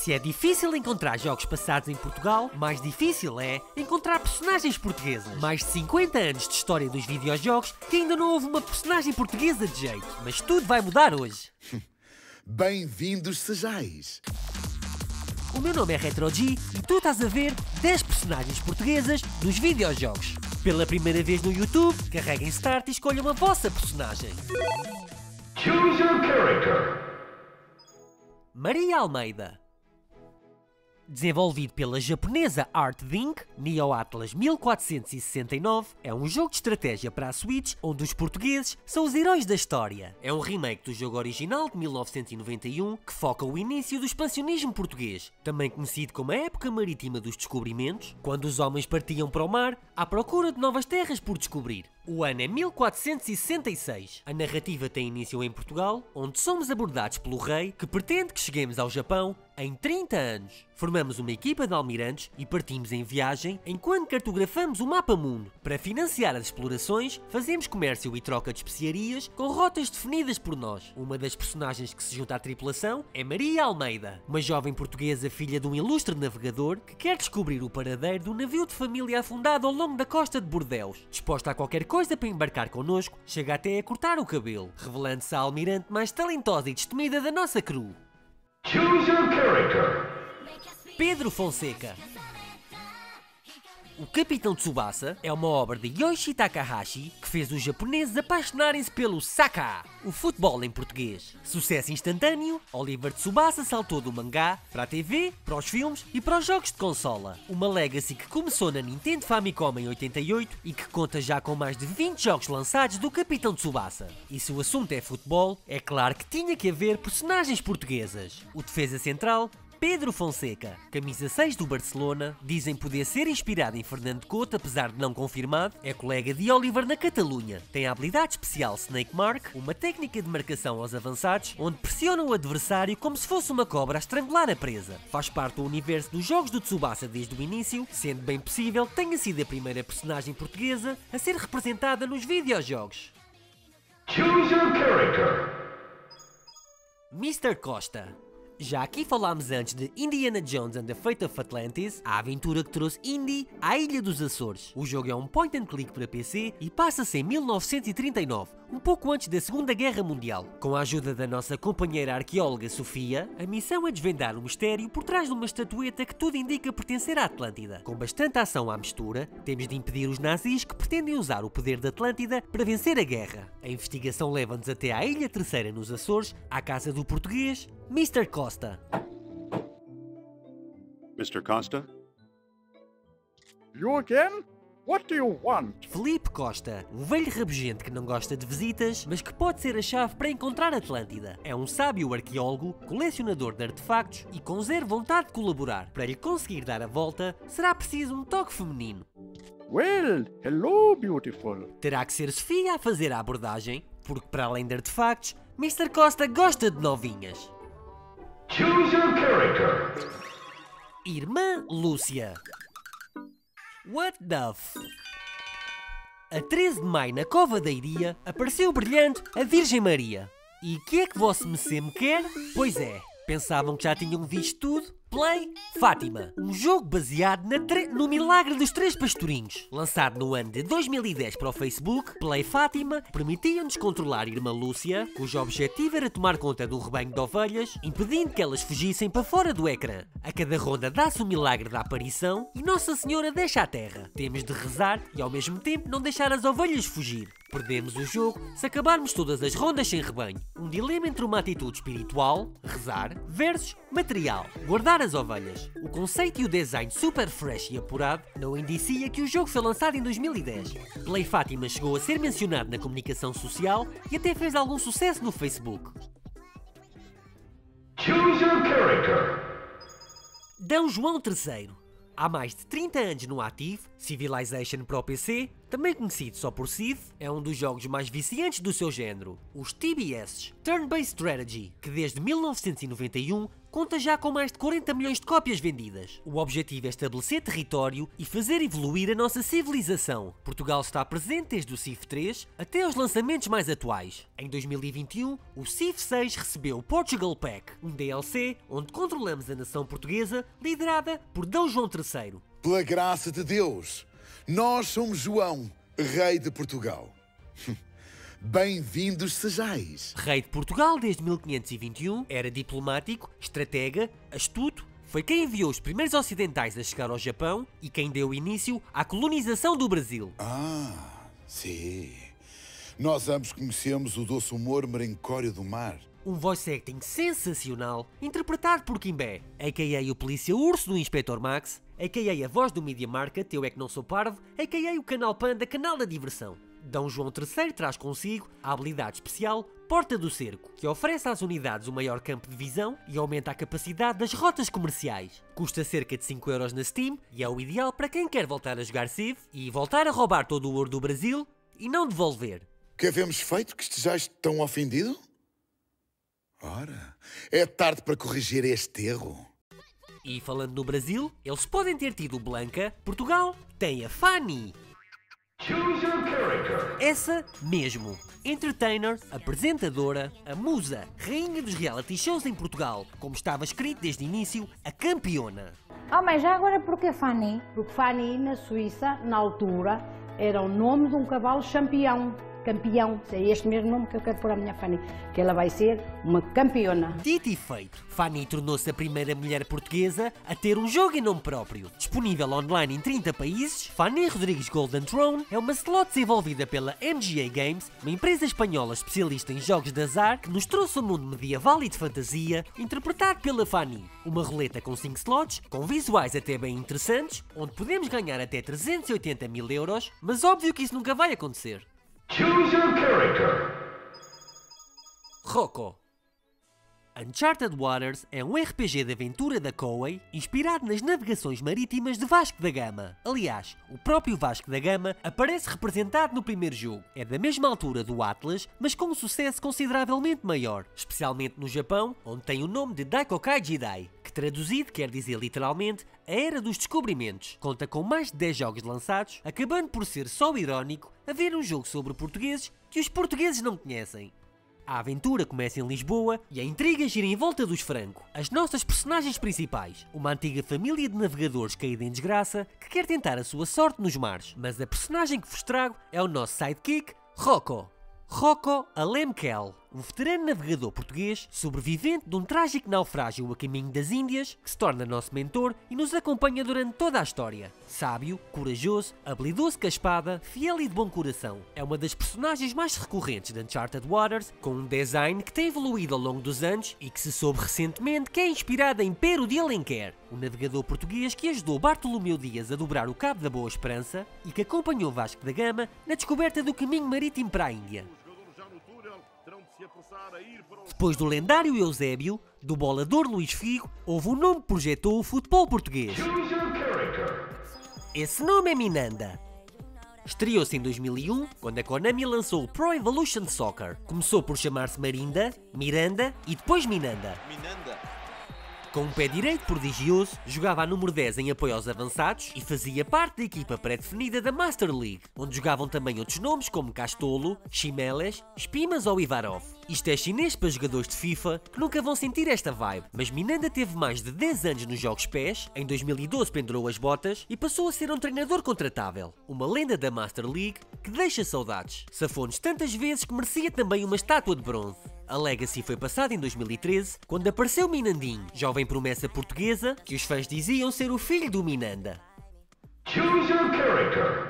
Se é difícil encontrar jogos passados em Portugal, mais difícil é encontrar personagens portuguesas. Mais de 50 anos de história dos videojogos que ainda não houve uma personagem portuguesa de jeito. Mas tudo vai mudar hoje. Bem-vindos sejais. O meu nome é RetroG e tu estás a ver 10 personagens portuguesas dos videojogos. Pela primeira vez no YouTube, carreguem Start e escolham a vossa personagem. Choose your character. Maria Almeida. Desenvolvido pela japonesa Artdink, Neo Atlas 1469 é um jogo de estratégia para a Switch onde os portugueses são os heróis da história. É um remake do jogo original de 1991 que foca o início do expansionismo português, também conhecido como a época marítima dos descobrimentos, quando os homens partiam para o mar à procura de novas terras por descobrir. O ano é 1466. A narrativa tem início em Portugal, onde somos abordados pelo rei que pretende que cheguemos ao Japão em 30 anos. Formamos uma equipa de almirantes e partimos em viagem enquanto cartografamos o mapa mundo. Para financiar as explorações, fazemos comércio e troca de especiarias com rotas definidas por nós. Uma das personagens que se junta à tripulação é Maria Almeida, uma jovem portuguesa filha de um ilustre navegador que quer descobrir o paradeiro do navio de família afundado ao longo da costa de Bordeus. Disposta a qualquer coisa para embarcar connosco, chega até a cortar o cabelo, revelando-se a almirante mais talentosa e destemida da nossa crew. Choose your character. Pedro Fonseca. O Capitão Tsubasa é uma obra de Yoichi Takahashi que fez os japoneses apaixonarem-se pelo Saka, o futebol em português. Sucesso instantâneo, Oliver Tsubasa saltou do mangá para a TV, para os filmes e para os jogos de consola. Uma legacy que começou na Nintendo Famicom em 88 e que conta já com mais de 20 jogos lançados do Capitão Tsubasa. E se o assunto é futebol, é claro que tinha que haver personagens portuguesas. O defesa central, Pedro Fonseca, camisa 6 do Barcelona, dizem poder ser inspirado em Fernando Couto, apesar de não confirmado, é colega de Oliver na Catalunha. Tem a habilidade especial Snake Mark, uma técnica de marcação aos avançados, onde pressiona o adversário como se fosse uma cobra a estrangular a presa. Faz parte do universo dos jogos do Tsubasa desde o início, sendo bem possível que tenha sido a primeira personagem portuguesa a ser representada nos videojogos. Choose your character. Mr. Costa. Já aqui falámos antes de Indiana Jones and the Fate of Atlantis, a aventura que trouxe Indy à Ilha dos Açores. O jogo é um point and click para PC e passa-se em 1939, um pouco antes da Segunda Guerra Mundial. Com a ajuda da nossa companheira arqueóloga Sofia, a missão é desvendar o mistério por trás de uma estatueta que tudo indica pertencer à Atlântida. Com bastante ação à mistura, temos de impedir os nazis que pretendem usar o poder da Atlântida para vencer a guerra. A investigação leva-nos até à Ilha Terceira nos Açores, à casa do português Mr. Costa. Mr. Costa? You again? What do you want? Felipe Costa, um velho rabugento que não gosta de visitas, mas que pode ser a chave para encontrar Atlântida. É um sábio arqueólogo, colecionador de artefactos e com zero vontade de colaborar. Para lhe conseguir dar a volta, será preciso um toque feminino. Well, hello, beautiful. Terá que ser Sofia a fazer a abordagem, porque para além de artefactos, Mr. Costa gosta de novinhas. Choose your character. Irmã Lúcia. What the f... A 13 de maio, na Cova da Iria, apareceu brilhante a Virgem Maria. E que é que vosso Mecê me quer? Pois é, pensavam que já tinham visto tudo? Play Fátima, um jogo baseado no milagre dos três pastorinhos. Lançado no ano de 2010 para o Facebook, Play Fátima permitia-nos controlar a Irmã Lúcia, cujo objetivo era tomar conta do rebanho de ovelhas, impedindo que elas fugissem para fora do ecrã. A cada ronda dá-se o milagre da aparição e Nossa Senhora deixa a terra. Temos de rezar e ao mesmo tempo não deixar as ovelhas fugir. Perdemos o jogo se acabarmos todas as rondas sem rebanho. Um dilema entre uma atitude espiritual, rezar, versus material, guardar as ovelhas. O conceito e o design super fresh e apurado não indicia que o jogo foi lançado em 2010. Play Fátima chegou a ser mencionado na comunicação social e até fez algum sucesso no Facebook. Choose your character. D. João III. Há mais de 30 anos no ativo, Civilization para o PC, também conhecido só por Civ, é um dos jogos mais viciantes do seu género, os TBS, Turn-Based Strategy, que desde 1991 conta já com mais de 40 milhões de cópias vendidas. O objetivo é estabelecer território e fazer evoluir a nossa civilização. Portugal está presente desde o Civ 3 até aos lançamentos mais atuais. Em 2021, o Civ 6 recebeu o Portugal Pack, um DLC onde controlamos a nação portuguesa liderada por D. João III. Pela graça de Deus, nós somos João, rei de Portugal. Bem-vindos sejais. Rei de Portugal desde 1521, era diplomático, estratega, astuto, foi quem enviou os primeiros ocidentais a chegar ao Japão e quem deu início à colonização do Brasil. Sim. Nós ambos conhecemos o doce humor merencório do mar. Um voice acting sensacional, interpretado por Kimbé, a.k.a. o Polícia Urso do Inspector Max, a.k.a. a voz do Media Market, Eu É Que Não Sou Parvo, a.k.a. o Canal Panda, canal da diversão. D. João III traz consigo a habilidade especial Porta do Cerco, que oferece às unidades um maior campo de visão e aumenta a capacidade das rotas comerciais. Custa cerca de 5€ na Steam e é o ideal para quem quer voltar a jogar Civ e voltar a roubar todo o ouro do Brasil e não devolver. Que havemos feito que estejais tão ofendido? Ora, é tarde para corrigir este erro. E falando no Brasil, eles podem ter tido Blanca, Portugal tem a Fanny. Choose your character. Essa mesmo. Entertainer, apresentadora, a musa, rainha dos reality shows em Portugal. Como estava escrito desde o início, a campeona. Mas já agora porquê Fanny? Porque Fanny, na Suíça, na altura, era o nome de um cavalo campeão. É este mesmo nome que eu quero pôr à minha Fanny, que ela vai ser uma campeona. Dito e feito, Fanny tornou-se a primeira mulher portuguesa a ter um jogo em nome próprio. Disponível online em 30 países, Fanny Rodrigues Golden Throne é uma slot desenvolvida pela MGA Games, uma empresa espanhola especialista em jogos de azar que nos trouxe um mundo medieval e de fantasia, interpretado pela Fanny. Uma roleta com 5 slots, com visuais até bem interessantes, onde podemos ganhar até 380.000€, mas óbvio que isso nunca vai acontecer. Choose your character. Rocco. Uncharted Waters é um RPG de aventura da Koei inspirado nas navegações marítimas de Vasco da Gama. Aliás, o próprio Vasco da Gama aparece representado no primeiro jogo. É da mesma altura do Atlas, mas com um sucesso consideravelmente maior, especialmente no Japão, onde tem o nome de Daikokai Jidai, que traduzido quer dizer literalmente a Era dos Descobrimentos. Conta com mais de 10 jogos lançados, acabando por ser só irónico haver um jogo sobre portugueses que os portugueses não conhecem. A aventura começa em Lisboa e a intriga gira em volta dos Franco, as nossas personagens principais, uma antiga família de navegadores caída em desgraça que quer tentar a sua sorte nos mares. Mas a personagem que vos trago é o nosso sidekick, Rocco. Rocco Alemkel, um veterano navegador português, sobrevivente de um trágico naufrágio a caminho das Índias, que se torna nosso mentor e nos acompanha durante toda a história. Sábio, corajoso, habilidoso com a espada, fiel e de bom coração. É uma das personagens mais recorrentes de Uncharted Waters, com um design que tem evoluído ao longo dos anos e que se soube recentemente que é inspirada em Pero de Alenquer, um navegador português que ajudou Bartolomeu Dias a dobrar o Cabo da Boa Esperança e que acompanhou Vasco da Gama na descoberta do caminho marítimo para a Índia. Depois do lendário Eusébio, do bolador Luís Figo, houve um nome que projetou o futebol português. Choose your character. Esse nome é Minanda. Estreou-se em 2001, quando a Konami lançou o Pro Evolution Soccer. Começou por chamar-se Marinda, Miranda e depois Minanda. Com um pé direito prodigioso, jogava a número 10 em apoio aos avançados e fazia parte da equipa pré-definida da Master League, onde jogavam também outros nomes como Castolo, Chimeles, Spimas ou Ivarov. Isto é chinês para jogadores de FIFA que nunca vão sentir esta vibe, mas Minanda teve mais de 10 anos nos jogos PES, em 2012 pendurou as botas e passou a ser um treinador contratável, uma lenda da Master League que deixa saudades. Safou-nos tantas vezes que merecia também uma estátua de bronze. A Legacy foi passada em 2013, quando apareceu Minandinho, jovem promessa portuguesa que os fãs diziam ser o filho do Minanda. Choose your character.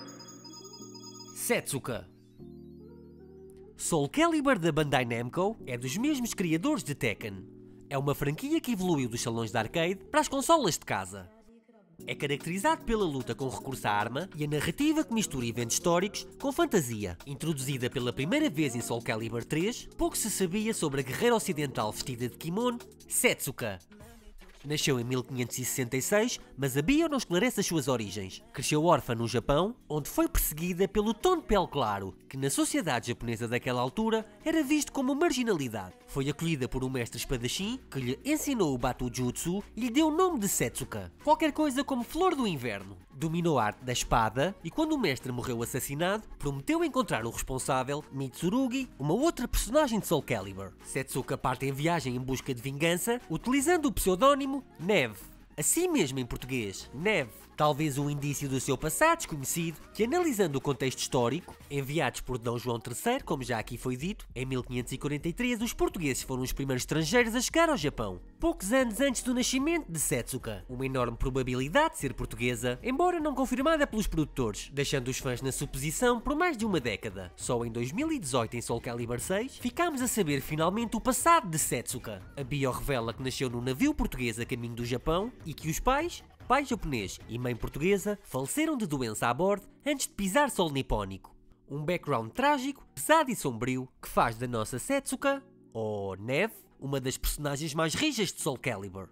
Setsuka. Soul Calibur da Bandai Namco é dos mesmos criadores de Tekken. É uma franquia que evoluiu dos salões de arcade para as consolas de casa. É caracterizado pela luta com recurso à arma e a narrativa que mistura eventos históricos com fantasia. Introduzida pela primeira vez em Soul Calibur 3, pouco se sabia sobre a guerreira ocidental vestida de kimono, Setsuka. Nasceu em 1566, mas a bio não esclarece as suas origens. Cresceu órfã no Japão, onde foi perseguida pelo tom de pele claro, que na sociedade japonesa daquela altura era visto como marginalidade. Foi acolhida por um mestre espadachim que lhe ensinou o Batujutsu e lhe deu o nome de Setsuka, qualquer coisa como flor do inverno. Dominou a arte da espada e quando o mestre morreu assassinado, prometeu encontrar o responsável, Mitsurugi, uma outra personagem de Soul Calibur. Setsuka parte em viagem em busca de vingança, utilizando o pseudónimo Neve. Assim mesmo em português, Neve. Talvez um indício do seu passado desconhecido, que analisando o contexto histórico, enviados por D. João III, como já aqui foi dito, em 1543 os portugueses foram os primeiros estrangeiros a chegar ao Japão, poucos anos antes do nascimento de Setsuka. Uma enorme probabilidade de ser portuguesa, embora não confirmada pelos produtores, deixando os fãs na suposição por mais de uma década. Só em 2018, em Soul Calibur 6, ficámos a saber finalmente o passado de Setsuka. A bio revela que nasceu num navio português a caminho do Japão e que os pais, pai japonês e mãe portuguesa, faleceram de doença a bordo antes de pisar solo nipónico. Um background trágico, pesado e sombrio, que faz da nossa Setsuka, ou Neve, uma das personagens mais rijas de Soul Calibur.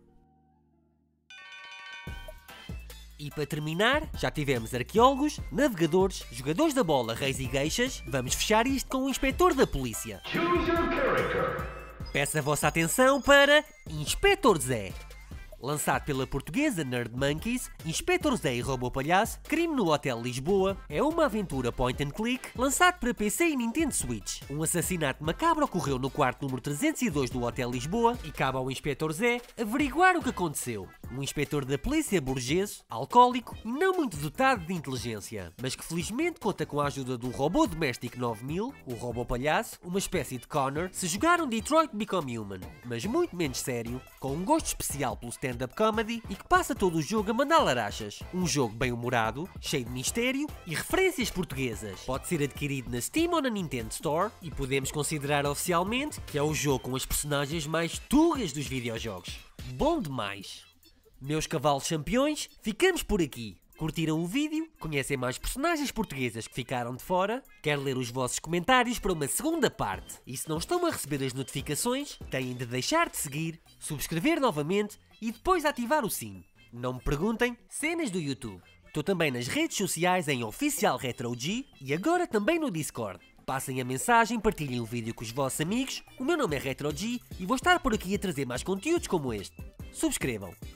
E para terminar, já tivemos arqueólogos, navegadores, jogadores da bola, reis e gueixas. Vamos fechar isto com o inspetor da polícia. Choose your character. Peço a vossa atenção para Inspetor Zé. Lançado pela portuguesa Nerd Monkeys, Inspetor Zé e Robô Palhaço, Crime no Hotel Lisboa, é uma aventura point and click lançado para PC e Nintendo Switch. Um assassinato macabro ocorreu no quarto número 302 do Hotel Lisboa e cabe ao Inspetor Zé averiguar o que aconteceu. Um inspetor da polícia burgueso, alcoólico e não muito dotado de inteligência, mas que felizmente conta com a ajuda do robô doméstico 9000, o Robô Palhaço, uma espécie de Connor, se jogaram Detroit Become Human, mas muito menos sério, com um gosto especial pelo stand-up comedy e que passa todo o jogo a mandar larachas. Um jogo bem humorado, cheio de mistério e referências portuguesas. Pode ser adquirido na Steam ou na Nintendo Store e podemos considerar oficialmente que é o jogo com as personagens mais tugas dos videojogos. Bom demais! Meus cavalos campeões, ficamos por aqui. Curtiram o vídeo? Conhecem mais personagens portuguesas que ficaram de fora? Quero ler os vossos comentários para uma segunda parte. E se não estão a receber as notificações, têm de deixar de seguir, subscrever novamente e depois ativar o sino. Não me perguntem, cenas do YouTube. Estou também nas redes sociais em Oficial RetroG e agora também no Discord. Passem a mensagem, partilhem o vídeo com os vossos amigos. O meu nome é RetroG e vou estar por aqui a trazer mais conteúdos como este. Subscrevam.